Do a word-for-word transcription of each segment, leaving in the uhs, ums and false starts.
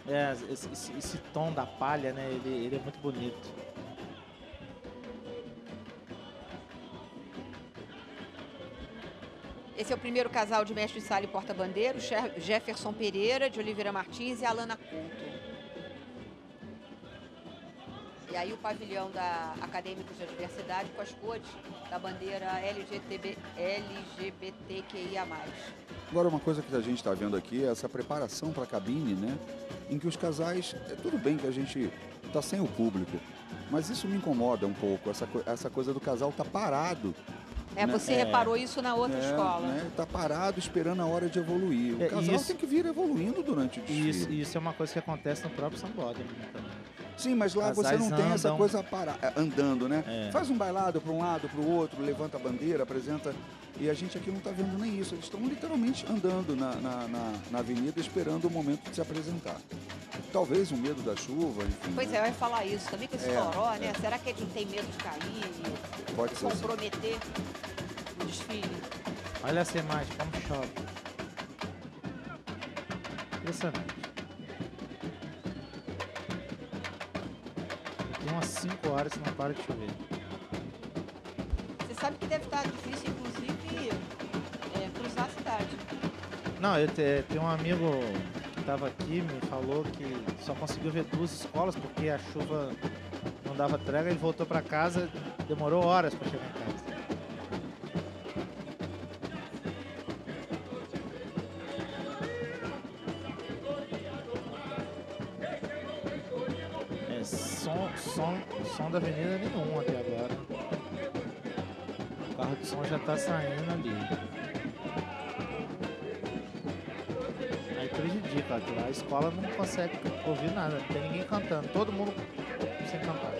É, esse, esse- esse tom da palha, né? Ele, ele é muito bonito. Esse é o primeiro casal de mestre de sala e porta-bandeiro, Cher- Jefferson Pereira, de Oliveira Martins e Alana Couto. E aí o pavilhão da Acadêmicos da Diversidade com as cores da bandeira L G T B, L G B T Q I A mais. Agora, uma coisa que a gente está vendo aqui é essa preparação para a cabine, né? Em que os casais, é tudo bem que a gente está sem o público, mas isso me incomoda um pouco, essa, co- essa coisa do casal tá parado. É, Né? você reparou isso na outra É, escola. né? Tá parado esperando a hora de evoluir. O É, casal isso- tem que vir evoluindo durante o desfile. E isso, isso é uma coisa que acontece no próprio sambódromo também. Sim, mas lá você Casais não tem essa andam. coisa para, andando, né? É. Faz um bailado para um lado, para o outro, levanta a bandeira, apresenta. E a gente aqui não está vendo nem isso. Eles estão literalmente andando na, na, na, na avenida esperando o momento de se apresentar. Talvez o medo da chuva, enfim. Pois né? é, eu ia falar isso. Também com esse É, toró, né? é. Será que eles não têm medo de cair Pode e ser. Assim. comprometer o desfile? Olha essa imagem, como chove. Impressionante. Tem umas cinco horas que não para de chover. Você sabe que deve estar difícil, inclusive, é, cruzar a cidade. Não, eu te, tem um amigo que estava aqui, me falou que só conseguiu ver duas escolas porque a chuva não dava trégua. Ele voltou para casa, demorou horas para chegar em casa. É, som, som, som da avenida nenhum até agora. O carro de som já tá saindo ali. Aí prejudica, ó, a escola não consegue ouvir nada, não tem ninguém cantando, todo mundo sem cantar.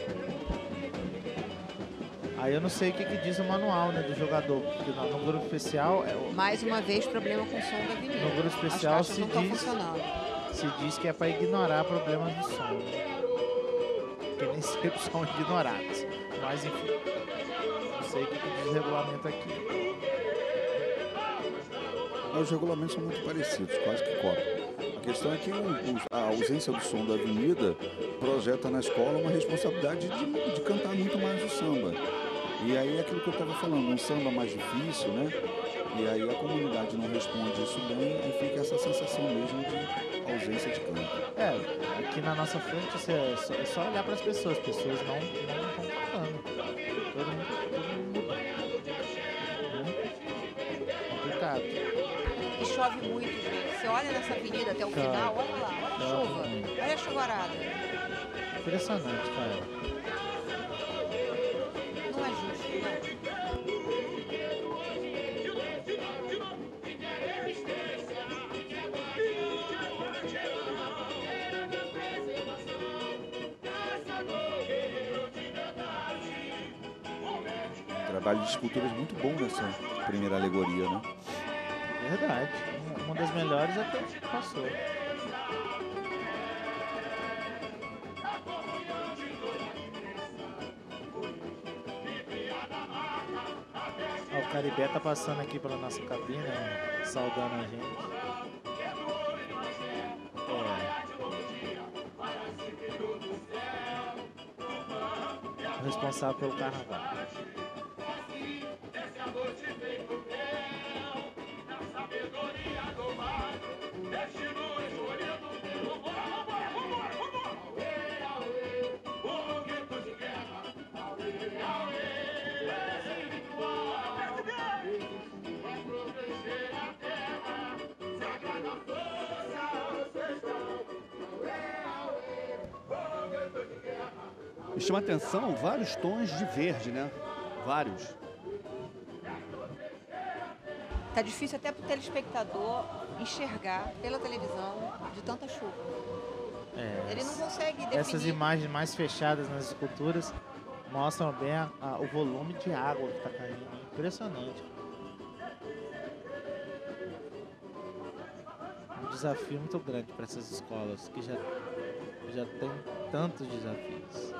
Aí eu não sei o que, que diz o manual, né, do jogador, porque no, no grupo especial, é, o- Mais uma vez, problema com o som da avenida. no grupo As especial caixas se não estão diz, funcionando. se diz que é para ignorar problemas do som, né? Que nem sempre são ignorados, mas enfim, não sei o que, que diz o regulamento aqui. Os regulamentos são muito parecidos, quase que cópia. A questão é que o- o- a ausência do som da avenida projeta na escola uma responsabilidade de, de cantar muito mais o samba. E aí é aquilo que eu estava falando, um samba mais difícil, né? E aí a comunidade não responde isso bem, aí fica essa sensação mesmo de ausência de canto. É, aqui na nossa frente assim, é, só, é só olhar para as pessoas, as pessoas não estão cantando. Todo mundo, todo mundo mudando. Né? Complicado. E chove muito, gente. Você olha nessa avenida até o Chove. final, olha lá, olha a Chove chuva. muito. Olha a chuvarada. Impressionante, cara. Não é justo, né? Trabalho de esculturas muito bom nessa primeira alegoria, né? Verdade. Uma- Uma das melhores até passou. Ó, o Caribé tá passando aqui pela nossa cabine, ó, saudando a gente. É. O responsável pelo carnaval. Me chama a atenção vários tons de verde, né? Vários. Tá difícil até pro telespectador enxergar pela televisão de tanta chuva. É, Ele não consegue definir. essas imagens mais fechadas nas esculturas mostram bem a- a- o volume de água que está caindo. Impressionante. Um desafio muito grande para essas escolas que já, já tem tantos desafios.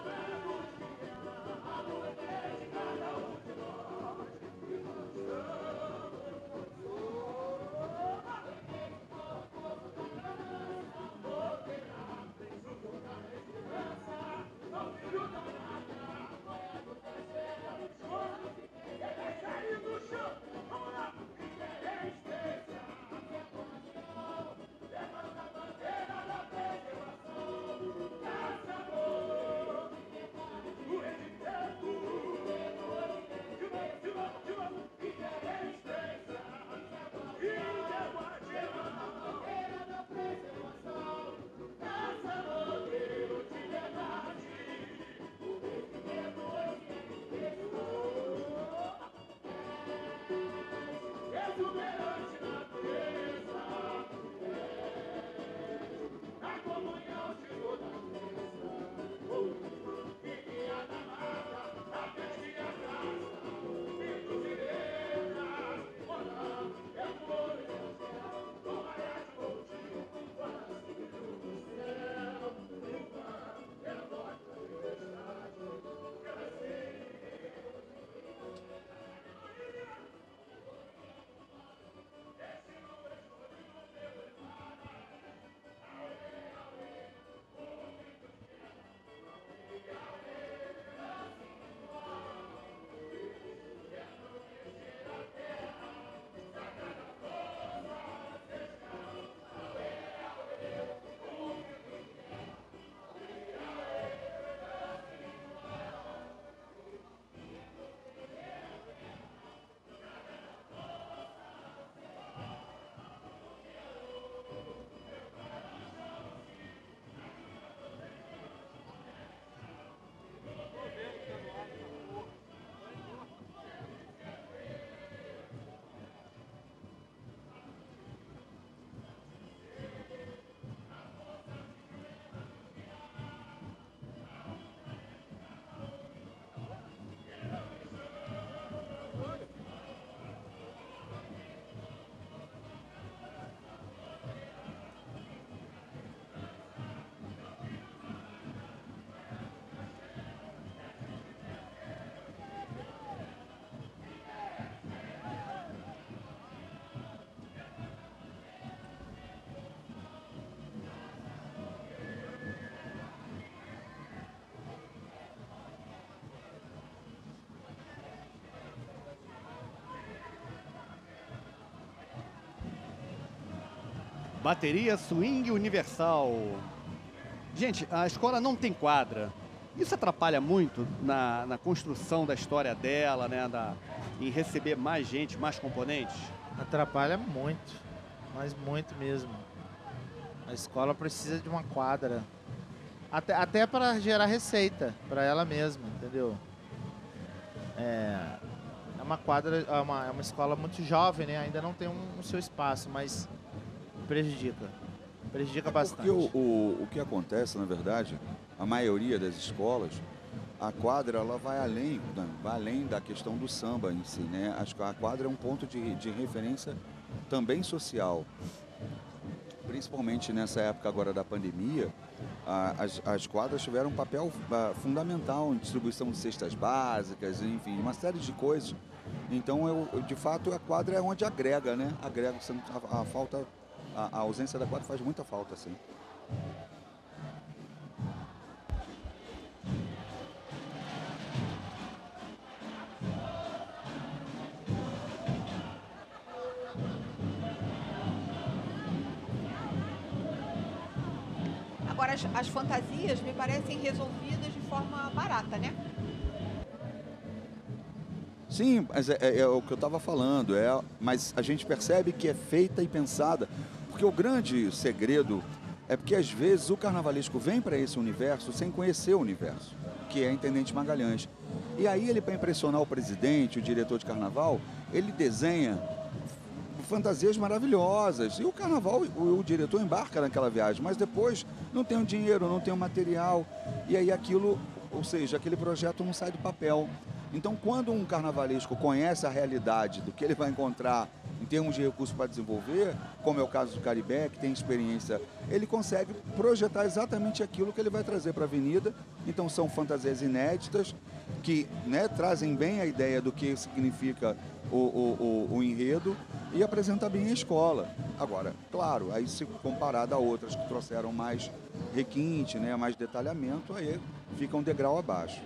Bateria Swing Universal. Gente, a escola não tem quadra. Isso atrapalha muito na, na construção da história dela, né? Da, em receber mais gente, mais componentes? Atrapalha muito, mas muito mesmo. A escola precisa de uma quadra. Até, até para gerar receita para ela mesma, entendeu? É, é uma quadra, é uma, é uma escola muito jovem, né? Ainda não tem um, um seu espaço, mas prejudica. Prejudica bastante. Porque o, o, o que acontece, na verdade, a maioria das escolas, a quadra ela vai além, né, vai além da questão do samba em si, né? A quadra é um ponto de, de referência também social. Principalmente nessa época agora da pandemia, a, as, as quadras tiveram um papel a, fundamental em distribuição de cestas básicas, enfim, uma série de coisas. Então, eu, eu, de fato, a quadra é onde agrega, né? Agrega, a, a falta, a, a ausência da quadra faz muita falta, assim. Agora, as, as fantasias me parecem resolvidas de forma barata, né? Sim, mas é, é, é o que eu estava falando, é, mas a gente percebe que é feita e pensada, porque o grande segredo é porque às vezes o carnavalesco vem para esse universo sem conhecer o universo, que é Intendente Magalhães. E aí ele, para impressionar o presidente, o diretor de carnaval, ele desenha fantasias maravilhosas. E o carnaval, o, o diretor embarca naquela viagem, mas depois não tem o dinheiro, não tem o material. E aí aquilo, ou seja, aquele projeto não sai do papel. Então, quando um carnavalesco conhece a realidade do que ele vai encontrar em termos de recursos para desenvolver, como é o caso do Caribé, que tem experiência, ele consegue projetar exatamente aquilo que ele vai trazer para a avenida. Então, são fantasias inéditas que, né, trazem bem a ideia do que significa o, o, o, o enredo e apresenta bem a escola. Agora, claro, aí se comparado a outras que trouxeram mais requinte, né, mais detalhamento, aí fica um degrau abaixo.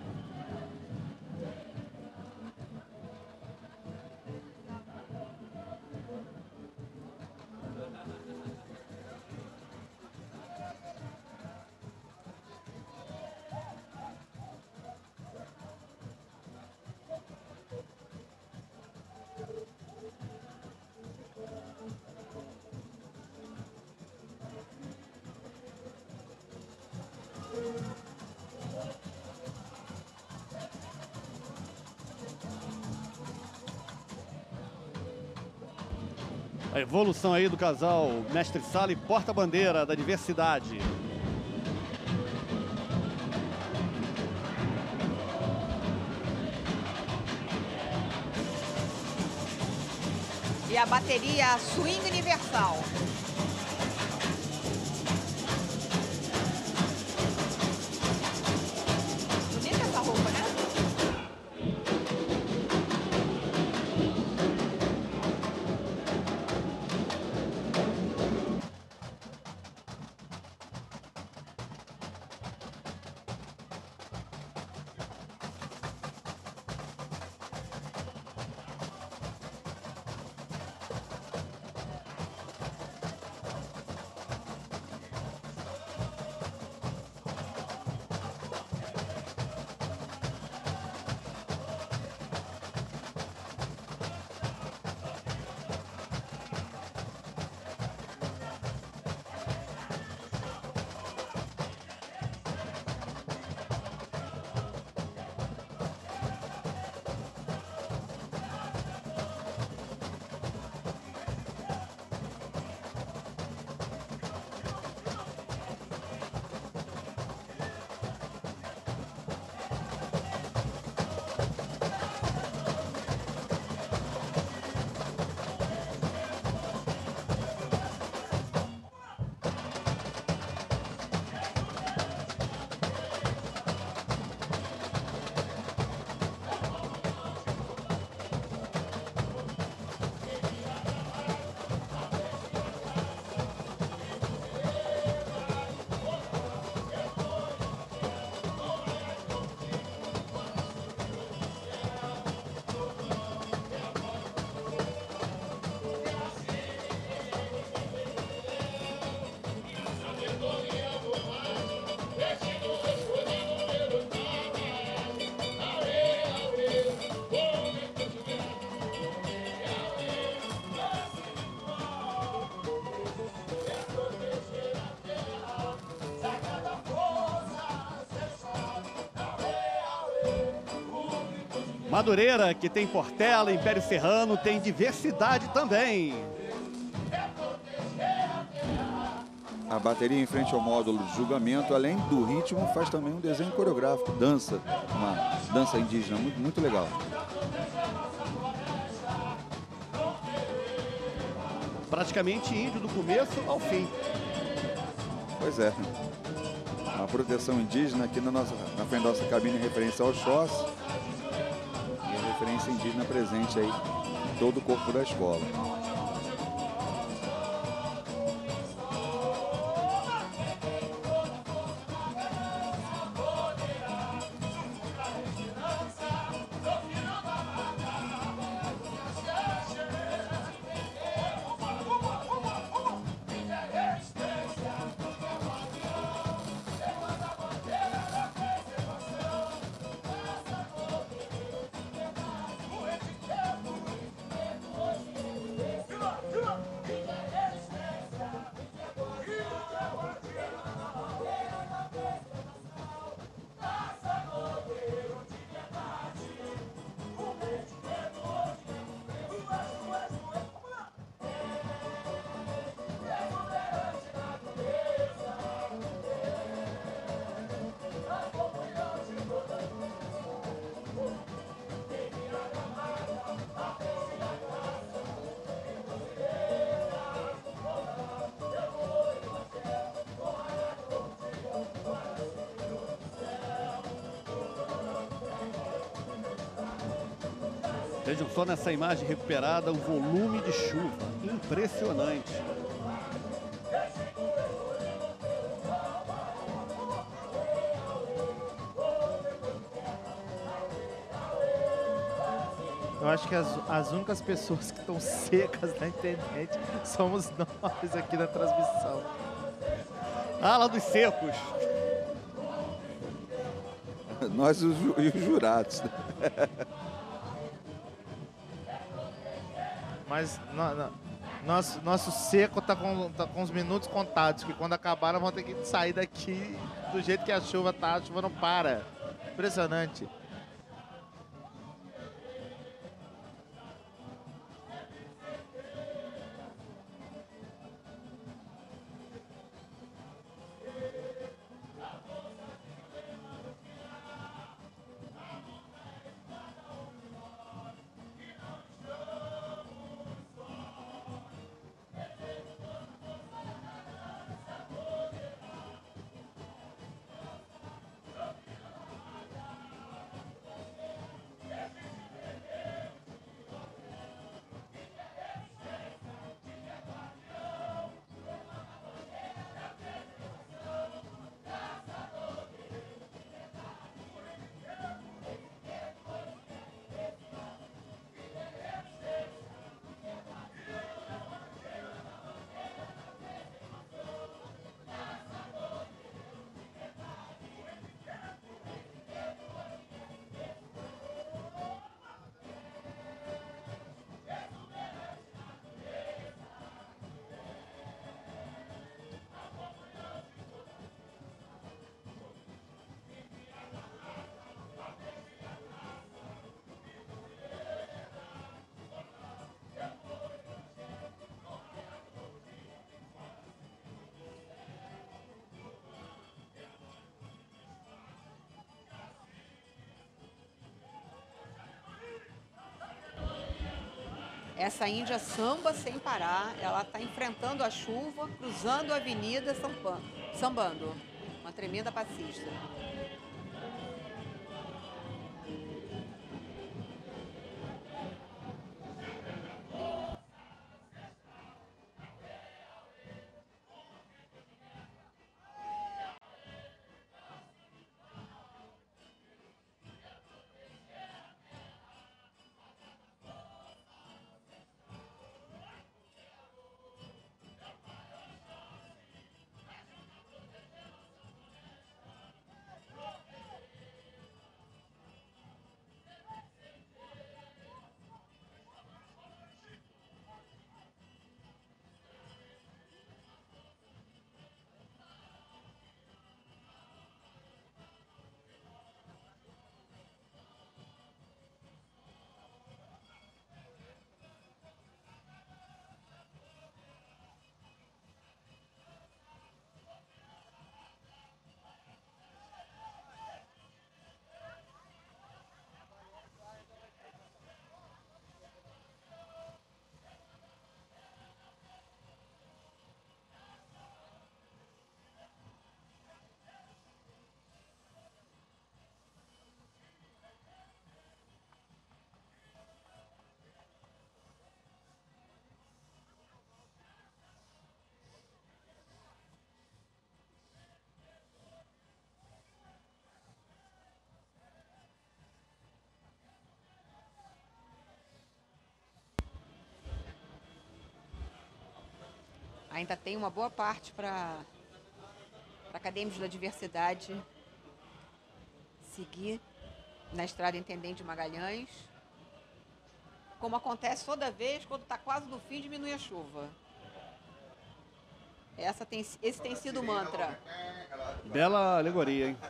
A evolução aí do casal Mestre Sala e Porta-Bandeira da Diversidade. E a bateria Swing Universal. Bonita essa roupa, né? Madureira, que tem Portela, Império Serrano, tem diversidade também. A bateria em frente ao módulo de julgamento, além do ritmo, faz também um desenho coreográfico, dança, uma dança indígena, muito, muito legal. Praticamente índio do começo ao fim. Pois é. A proteção indígena aqui na, nossa, na frente da nossa cabine em referência ao Oxós. E a referência indígena presente aí em todo o corpo da escola. Vejam só nessa imagem recuperada o volume de chuva. Impressionante. Eu acho que as, as únicas pessoas que estão secas na internet somos nós aqui na transmissão. Ala dos secos. Nós e os, ju- e os jurados. Mas no, no, nosso, nosso seco tá com, tá com os minutos contados, que quando acabar nós vamos ter que sair daqui do jeito que a chuva tá, a chuva não para. Impressionante. Essa índia samba sem parar, ela está enfrentando a chuva, cruzando a avenida, sampan- sambando. Uma tremenda passista. ainda tem uma boa parte para acadêmicos da diversidade seguir na estrada Intendente de Magalhães, como acontece toda vez quando está quase no fim, diminui a chuva. Essa tem, esse tem sido o mantra. Bela alegoria, hein?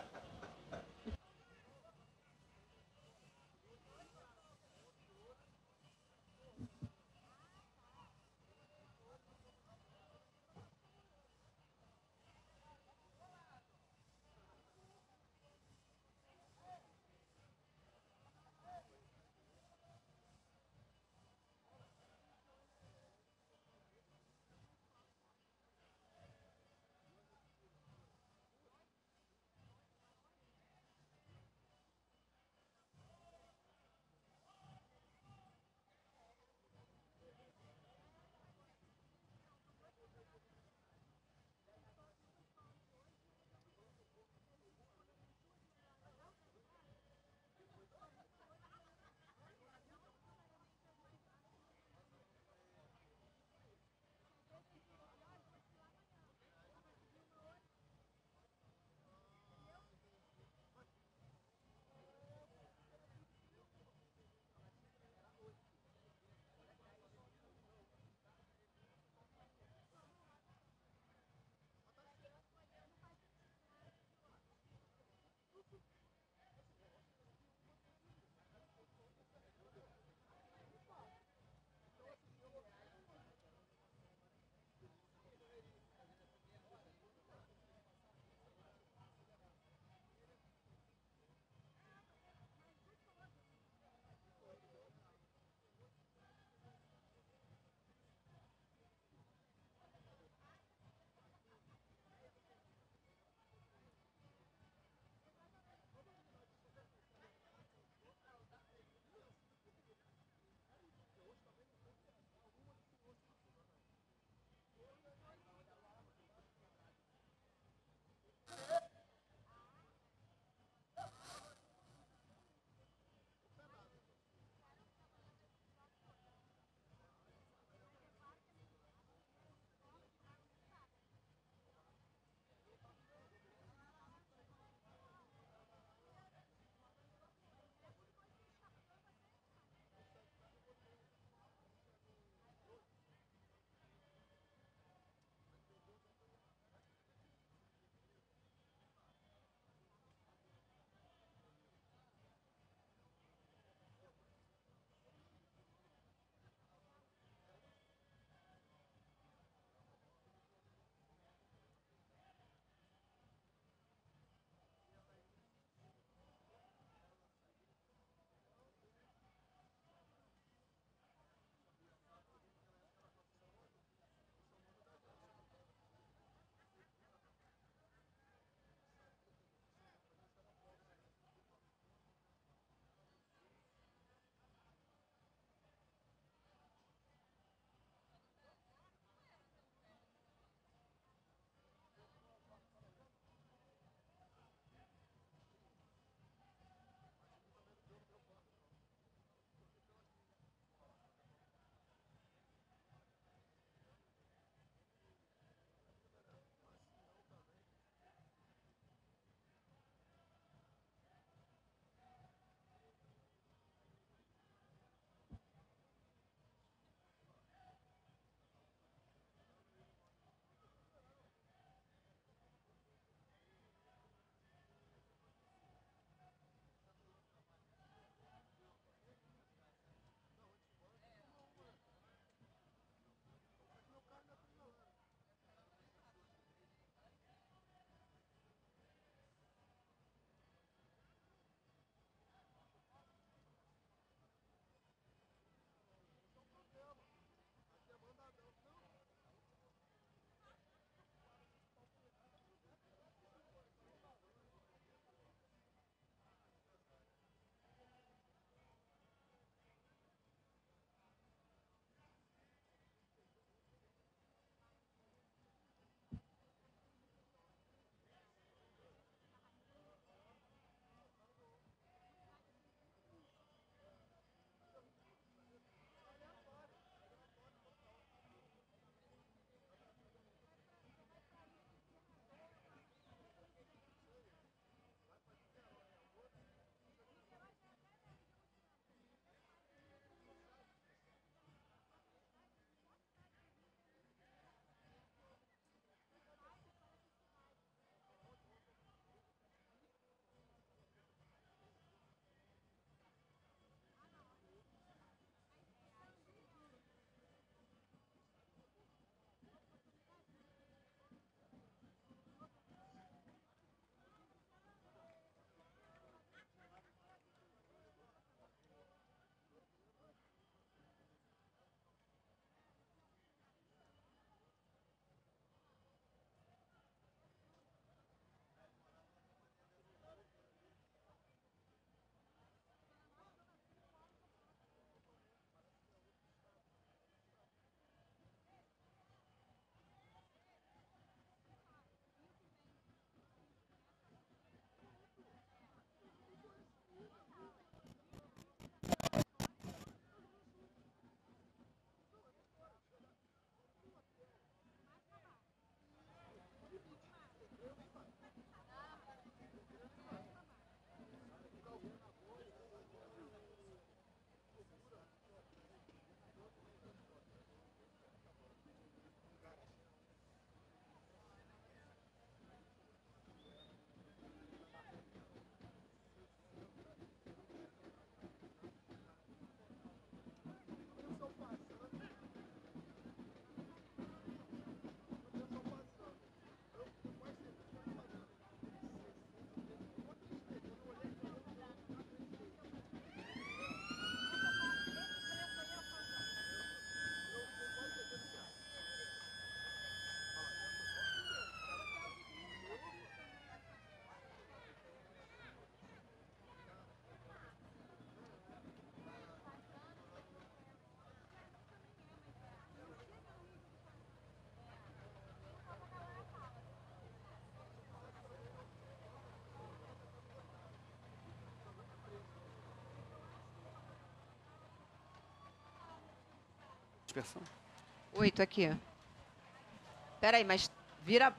versão. Oito aqui. Peraí, mas vira...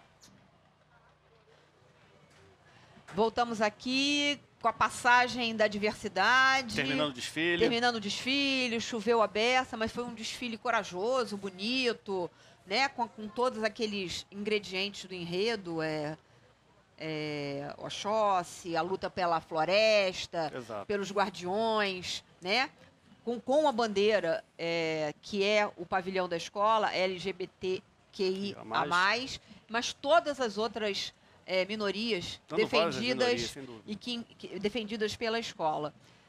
Voltamos aqui com a passagem da diversidade. Terminando o desfile. Terminando o desfile, choveu a beça, mas foi um desfile corajoso, bonito, né? Com, com todos aqueles ingredientes do enredo, é, é, Oxóssi, a luta pela floresta, Exato. pelos guardiões, né? Com, com a bandeira, é, que é o pavilhão da escola, L G B T Q I A mais, mas todas as outras... É, minorias Dando voz às defendidas minorias, sem dúvida. e que, que- defendidas pela escola.